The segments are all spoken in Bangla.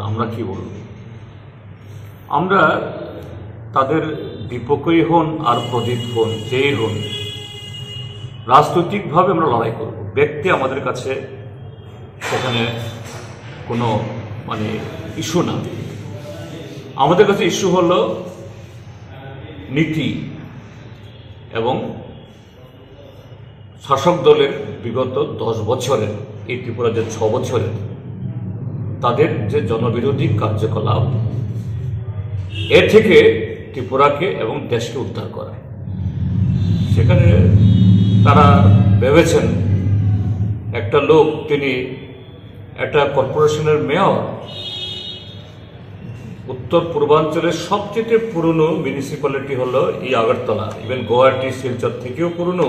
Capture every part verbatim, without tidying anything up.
আমরা কি বলব? আমরা তাদের বিপক্ষেই হন আর প্রদীপ হন, যেই হন, রাজনৈতিকভাবে আমরা লড়াই করব। ব্যক্তি আমাদের কাছে সেখানে কোনো মানে ইস্যু না। আমাদের কাছে ইস্যু হলো নীতি এবং শাসক দলের বিগত দশ বছরের, এই ত্রিপুরা যে ছ বছরের তাদের যে জনবিরোধী কার্যকলাপ, এর থেকে ত্রিপুরাকে এবং দেশকে উদ্ধার করা। সেখানে তারা ভেবেছেন একটা লোক, তিনি একটা কর্পোরেশনের মেয়র, উত্তর পূর্বাঞ্চলের সবচেয়ে পুরনো মিউনিসিপ্যালিটি হলো এই আগরতলা, ইভেন গুয়াহাটি শিলচর থেকেও পুরনো,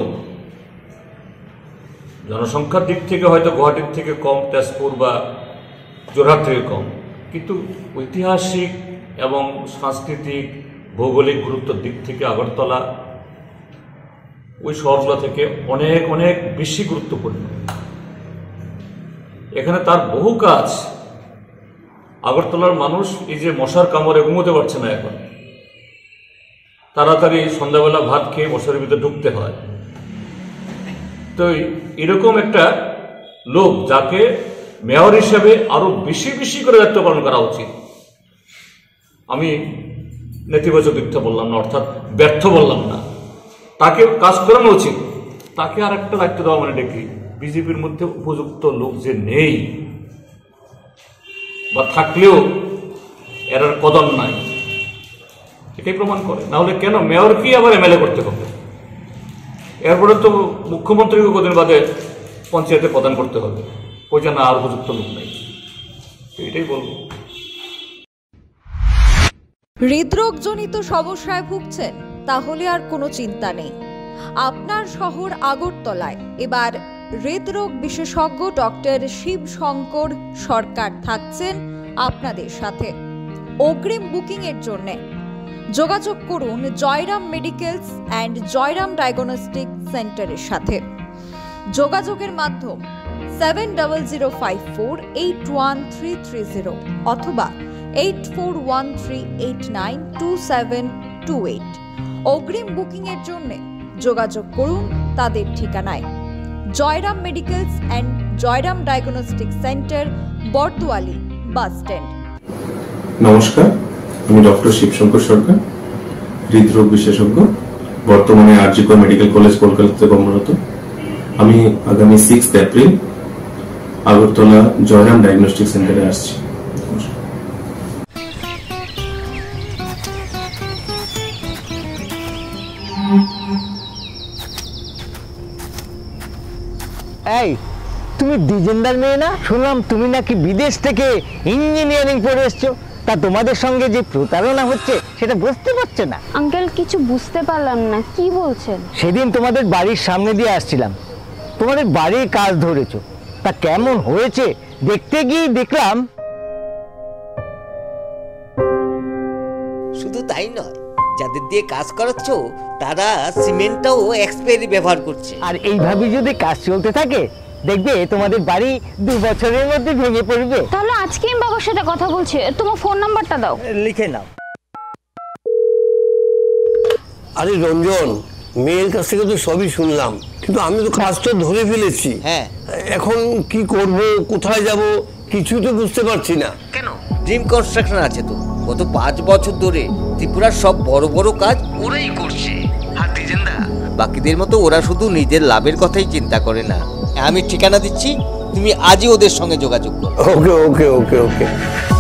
জনসংখ্যার দিক থেকে হয়তো গুয়াহাটির থেকে কম, তেজপুর বা যোরহাট থেকে কম, কিন্তু ঐতিহাসিক এবং সাংস্কৃতিক ভৌগোলিক গুরুত্বের দিক থেকে আগরতলা ওই শহরগুলো থেকে অনেক অনেক বেশি গুরুত্বপূর্ণ। এখানে তার বহু কাজ। আগরতলার মানুষ এই যে মশার কামড়ে ঘুমোতে পারছে না, এখন তাড়াতাড়ি সন্ধ্যাবেলা ভাত খেয়ে মশার ভিতরে ঢুকতে হয়। তো এরকম একটা লোক, যাকে মেয়র হিসেবে আরো বেশি বেশি করে দায়িত্ব পালন করা উচিত। আমি নেতিবাচক দিকটা বললাম না, অর্থাৎ ব্যর্থ বললাম না, তাকে কাজ করানো উচিত। তাকে আর একটা দায়িত্ব দেওয়া মানে দেখি বিজেপির মধ্যে উপযুক্ত লোক যে নেই, বা থাকলেও এর কদর নাই, এটাই প্রমাণ করে। না হলে কেন মেয়রকেই আবার এমএলএ করতে হবে? এরপরে তো মুখ্যমন্ত্রীকে কদিন বাদে পঞ্চায়েতে প্রদান করতে হবে, ওই যে না আর উপযুক্ত লোক নেই। এটাই বলবো। হৃদরোগজনিত সমস্যায় ভুগছেন? তাহলে আর কোনো চিন্তা নেই। আপনার শহর আগরতলায় এবার হৃদরোগ বিশেষজ্ঞ ডক্টর শিব শঙ্কর সরকার থাকছেন আপনাদের সাথে। অগ্রিম বুকিং এর জন্য যোগাযোগ করুন Jayram medicals and Jayram diagnostic সেন্টারের সাথে। যোগাযোগের মাধ্যম seven double zero five four eight one three three zero অথবা eight four one three eight nine two seven two eight. অগ্রিম বুকিং এর জন্য যোগাযোগ করুন তাদের ঠিকানায় Jayram medicals and Jayram diagnostic centre, Bardowali bus stand. নমস্কার, আমি ডক্টর শিবশঙ্কর সরকার, হৃদরোগ বিশেষজ্ঞ, বর্তমানে আরজি কর মেডিকেল কলেজ কলকাতাতে কর্মরত। আমি আগামী six April Agartala Jayram diagnostic সেন্টারে আসছি। এই, তুমি দ্বিজেন্দার মেয়ে না? শুনলাম তুমি নাকি বিদেশ থেকে ইঞ্জিনিয়ারিং পড়ে এসছো। তা তোমাদের সঙ্গে যে প্রতারণা হচ্ছে সেটা বুঝতে পারছে না? আঙ্কেল, কিছু বুঝতে পারলাম না, কি বলছেন? সেদিন তোমাদের বাড়ির সামনে দিয়ে আসছিলাম, তোমাদের বাড়ির কাজ ধরেছো। তা কেমন হয়েছে দেখতে গিয়ে দেখলাম। শুধু তাই নয়, যাদের দিয়ে কাজ করাচ্ছ তারা সিমেন্টটাও এক্সপায়ারি ব্যবহার করছে। আর এইভাবে যদি কাজ চলতে থাকে, দেখবে তোমাদের বাড়ি দু বছরের মধ্যে ভেঙে পড়বে। তাহলে আজকে আমি বাবার সাথে কথা বলছি, তোমার ফোন নাম্বারটা দাও। লিখে নাও। আরে রঞ্জন, মেয়ের কাছ থেকে তো সবই শুনলাম, কিন্তু আমি তো কাজ তো ধরে ফেলেছি। হ্যাঁ, এখন কি করব, কোথায় যাব, কিছুই তো বুঝতে পারছি না। কেন? ড্রিম কনস্ট্রাকশন আছে তো। গত পাঁচ বছর ধরে ত্রিপুরার সব বড় বড় কাজ ওরাই করছে। আর দ্বিজেন্দা, বাকিদের মতো ওরা শুধু নিজের লাভের কথাই চিন্তা করে না। আমি ঠিকানা দিচ্ছি, তুমি আজই ওদের সঙ্গে যোগাযোগ করো। ওকে ওকে ওকে ওকে